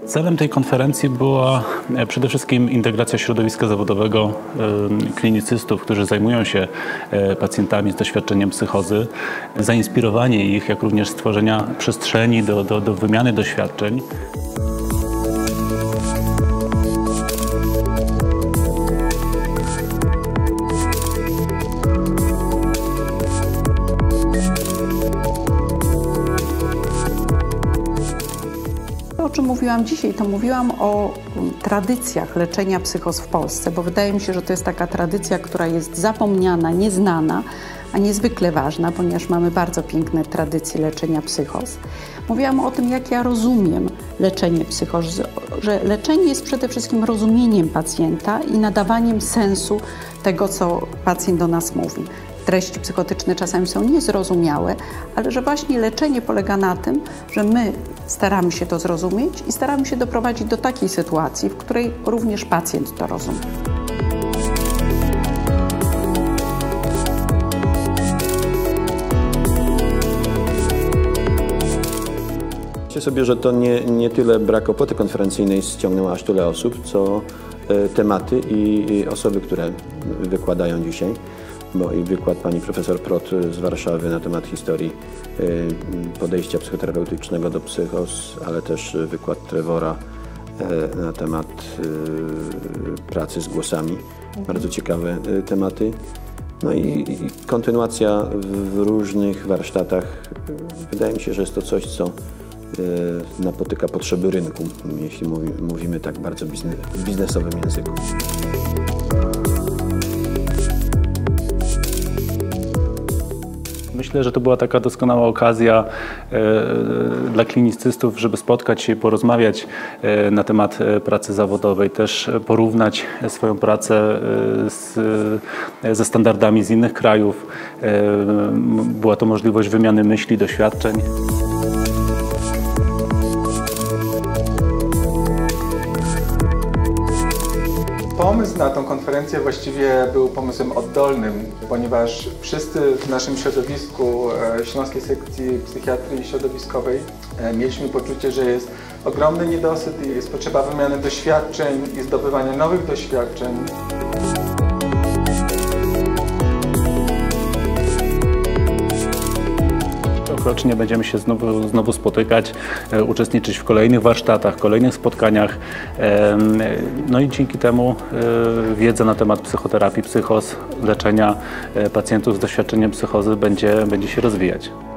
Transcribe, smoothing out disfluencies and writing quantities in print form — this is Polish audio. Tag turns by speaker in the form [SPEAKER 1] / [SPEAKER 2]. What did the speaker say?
[SPEAKER 1] Celem tej konferencji była przede wszystkim integracja środowiska zawodowego klinicystów, którzy zajmują się pacjentami z doświadczeniem psychozy, zainspirowanie ich, jak również stworzenia przestrzeni do wymiany doświadczeń.
[SPEAKER 2] O czym mówiłam dzisiaj, to mówiłam o tradycjach leczenia psychóz w Polsce, bo wydaje mi się, że to jest taka tradycja, która jest zapomniana, nieznana, a niezwykle ważna, ponieważ mamy bardzo piękne tradycje leczenia psychóz. Mówiłam o tym, jak ja rozumiem leczenie psychóz, że leczenie jest przede wszystkim rozumieniem pacjenta i nadawaniem sensu tego, co pacjent do nas mówi. Treści psychotyczne czasami są niezrozumiałe, ale że właśnie leczenie polega na tym, że my staramy się to zrozumieć i staramy się doprowadzić do takiej sytuacji, w której również pacjent to rozumie.
[SPEAKER 3] Myślę sobie, że to nie tyle brak opłaty konferencyjnej ściągnął aż tyle osób, co tematy i osoby, które wykładają dzisiaj. Bo i wykład pani profesor Prot z Warszawy na temat historii podejścia psychoterapeutycznego do psychóz, ale też wykład Trevora na temat pracy z głosami. Bardzo ciekawe tematy. No i kontynuacja w różnych warsztatach. Wydaje mi się, że jest to coś, co napotyka potrzeby rynku, jeśli mówimy tak bardzo w biznesowym języku.
[SPEAKER 1] Myślę, że to była taka doskonała okazja dla klinicystów, żeby spotkać się i porozmawiać na temat pracy zawodowej, też porównać swoją pracę ze standardami z innych krajów. Była to możliwość wymiany myśli, doświadczeń.
[SPEAKER 4] Pomysł na tą konferencję właściwie był pomysłem oddolnym, ponieważ wszyscy w naszym środowisku Śląskiej Sekcji Psychiatrii Środowiskowej mieliśmy poczucie, że jest ogromny niedosyt i jest potrzeba wymiany doświadczeń i zdobywania nowych doświadczeń.
[SPEAKER 1] Rocznie będziemy się znowu spotykać, uczestniczyć w kolejnych warsztatach, kolejnych spotkaniach. No i dzięki temu wiedza na temat psychoterapii, psychóz, leczenia pacjentów z doświadczeniem psychozy będzie się rozwijać.